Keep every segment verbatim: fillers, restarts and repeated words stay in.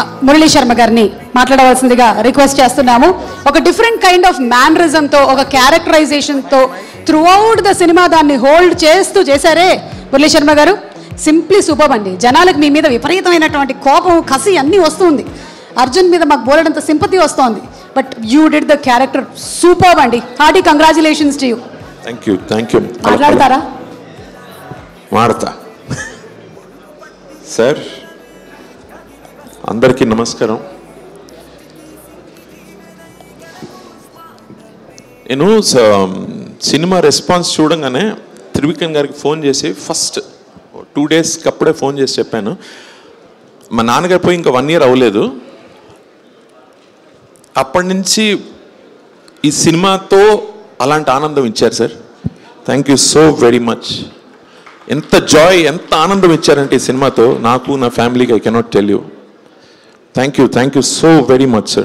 మురళీ శర్మ గారిని మాట్లాడవలసిందిగా రిక్వెస్ట్ చేస్తున్నాము. ఒక డిఫరెంట్ కైండ్ ఆఫ్ మ్యానరిజంతో, ఒక క్యారెక్టరైజేషన్తో త్రూ అవుట్ ద సినిమా దాన్ని హోల్డ్ చేస్తూ చేశారే మురళీ శర్మ గారు. సింప్లీ సూపర్ అండి. జనాలకు మీ మీద విపరీతమైనటువంటి కోపం, కసి అన్నీ వస్తుంది. అర్జున్ మీద మాకు బోలెడంత సింపతి వస్తుంది. But you did the character super అండి. Hearty congratulations to you. Thank you thank you. మాట్లాడతారా? మాడతా. సార్ అందరికీ నమస్కారం. నేను సినిమా రెస్పాన్స్ చూడంగానే త్రివిక్రమ్ గారికి ఫోన్ చేసి ఫస్ట్ టూ డేస్కి అప్పుడే ఫోన్ చేసి చెప్పాను, మా నాన్నగారు పోయి ఇంకా వన్ ఇయర్ అవ్వలేదు, అప్పటి నుంచి ఈ సినిమాతో అలాంటి ఆనందం ఇచ్చారు sir. Thank you so very much. ఎంత జాయ్, ఎంత ఆనందం ఇచ్చారంటే ఈ సినిమాతో నాకు, నా ఫ్యామిలీకి. I cannot tell you. Thank you thank you so very much sir.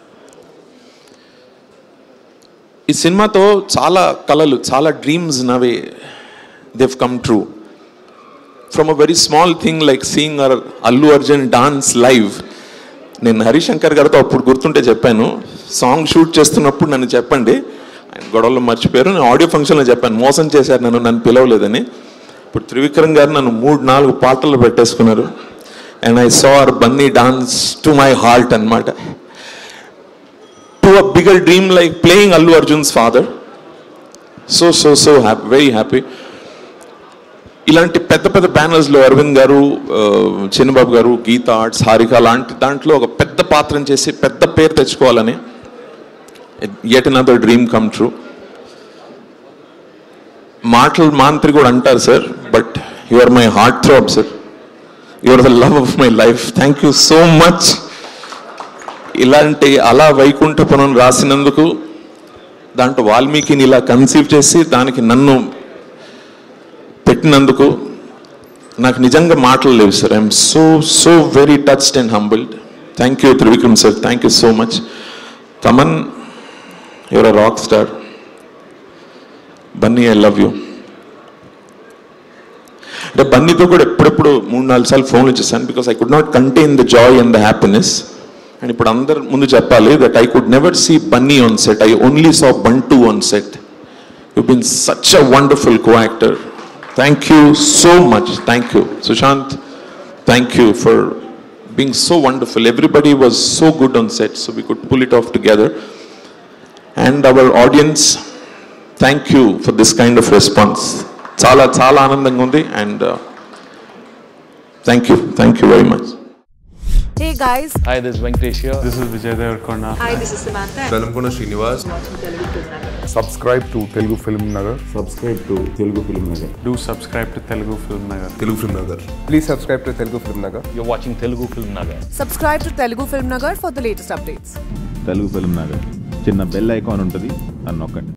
ఈ సినిమాతో చాలా కళలు, చాలా డ్రీమ్స్ నవే దేవ్ come true. From a very small thing like seeing our Allu Arjun dance live. నేను హరిశంకర్ గారితో అప్పుడు గుర్తుంటే చెప్పాను, సాంగ్ షూట్ చేస్తున్నప్పుడు నన్ను చెప్పండి, ఆయన గొడవలో మర్చిపోయారు, నేను ఆడియో ఫంక్షన్లో చెప్పాను మోసం చేశారు నన్ను, నన్ను పిలవలేదని. ఇప్పుడు త్రివిక్రమ్ గారు నన్ను మూడు నాలుగు పాటలు పెట్టేసుకున్నారు. And I saw our Bunny dance to my heart అనమాట. To a bigger dream like playing Allu Arjun's father. So so so happy, very happy. ఇలాంటి పెద్ద పెద్ద బ్యానర్స్లో అరవింద్ గారు, చిన్నబాబు గారు, గీత ఆర్ట్స్, హారిక లాంటి దాంట్లో ఒక పెద్ద పాత్రను చేసి పెద్ద పేరు తెచ్చుకోవాలని yet another dream come true. మాటలు మాంత్రి కూడా అంటారు sir, but you are my heart throb sir. You are the love of my life. Thank you so much. ఇలాంటి అలా వైకుంఠపురం రాసినందుకు, దాంట్లో వాల్మీకిని ఇలా కన్సీవ్ చేసి దానికి నన్ను పెట్టినందుకు నాకు నిజంగా మాటలు లేవు sir. I'm so so very touched and humbled. Thank you Trivikram sir. Thank you so much. Thaman, you're a rock star. Bunny, I love you. అంటే బన్నీతో కూడా ఎప్పుడెప్పుడు మూడు నాలుగు సార్లు ఫోన్లు చేశాను, because I could not contain the joy and the happiness. And ఇప్పుడు అందరు ముందు చెప్పాలి that I could never see Bunny on set, I only saw Bantu on set. You been such a wonderful co actor. Thank you so much. Thank you Sushanth. Thank you for being so wonderful. Everybody was so good on set, so we could pull it off together. And our audience, thank you for this kind of response. Chala chala aanandanga undi, and uh, thank you thank you very much. Hey guys, hi, this is Venkatesh here. This is Vijay Devarkonda. Hi, this is Samantha. Dalamkona Srinivas. Subscribe to Telugu Film Nagar. Subscribe to Telugu Film Nagar. Do subscribe to Telugu Film Nagar. Telugu Film Nagar. Please subscribe to Telugu Film Nagar. You're watching Telugu Film Nagar. Subscribe to Telugu Film Nagar for the latest updates. Telugu Film Nagar. చిన్న bell icon ఉంటుంది, అని నొక్కండి.